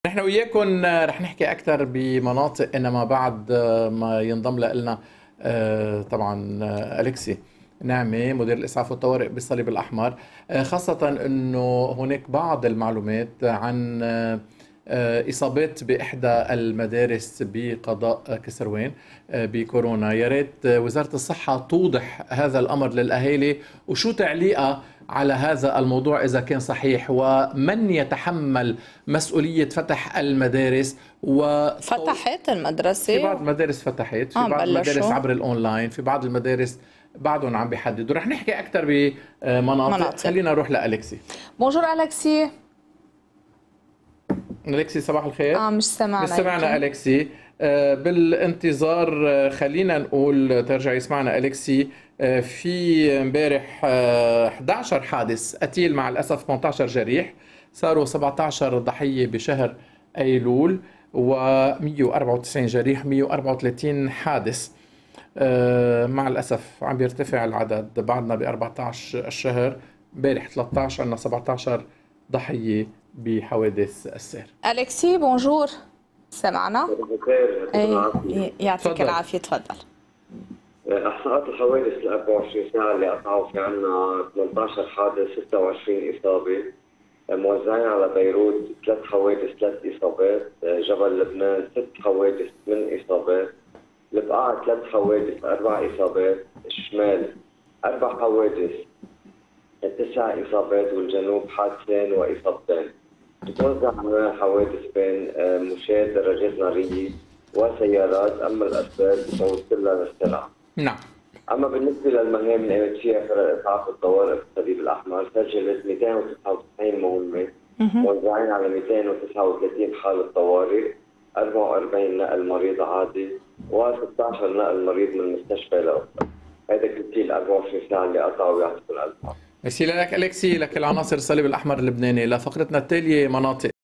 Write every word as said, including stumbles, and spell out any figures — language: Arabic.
نحن وياكم رح نحكي أكثر بمناطق، إنما بعد ما ينضم لنا طبعا أليكسي نعمة مدير الإسعاف والطوارئ بالصليب الأحمر، خاصة أنه هناك بعض المعلومات عن إصابات بإحدى المدارس بقضاء كسروان بكورونا. يا ريت وزارة الصحة توضح هذا الأمر للأهالي، وشو تعليقها على هذا الموضوع إذا كان صحيح، ومن يتحمل مسؤولية فتح المدارس. و فتحت المدرسة؟ في بعض المدارس فتحت، في آه بعض بلشوا. المدارس عبر الأونلاين، في بعض المدارس بعدهم عم بيحددوا. رح نحكي أكثر بمناطق. مناطق. خلينا نروح لأليكسي. بونجور أليكسي. أليكسي صباح الخير. اه مش سمعنا مش سمعنا أليكسي. آه بالانتظار. آه خلينا نقول ترجع يسمعنا أليكسي. آه في امبارح آه إحدى عشر حادث قتيل، مع الأسف ثمانية عشر جريح، صاروا سبعة عشر ضحية بشهر أيلول، و194 جريح، مئة وأربعة وثلاثين حادث. آه مع الأسف عم بيرتفع العدد، بعدنا ب أربعة عشر الشهر، امبارح ثلاثة عشر، عندنا سبعة عشر ضحية بحوادث السير. أليكسي بونجور، سمعنا؟ بخير. ايه يعطيك العافية، تفضل. احصاءات الحوادث ال أربعة وعشرين ساعة اللي قطعوا في عنا ثمانية عشر حادث، ستة وعشرين إصابة، موزعين على بيروت ثلاث حوادث ثلاث إصابات، جبل لبنان ست حوادث ثمان إصابات، البقاع ثلاث حوادث أربع إصابات، الشمال أربع حوادث تسع إصابات، والجنوب حادثين وإصابتين. تتوزع على الحوادث بين مشاة دراجات نارية وسيارات، أما الأسباب توصلها للسرعة. نعم. أما بالنسبة للمهام اللي قامت فيها فرق الإسعاف والطوارئ في الصليب الأحمر، سجلت مئتين وتسعة وتسعين مهمة موزعين على مئتين وتسعة وثلاثين حالة طوارئ، أربعة وأربعين نقل مريض عادي، وستة عشر نقل مريض من مستشفى لأخرى. هذا كل ال أربعة وعشرين ساعة اللي قطعوا يعطيكم الألف. ميرسي لك أليكسي، لك العناصر الصليب الأحمر اللبناني. لفقرتنا التالية مناطق.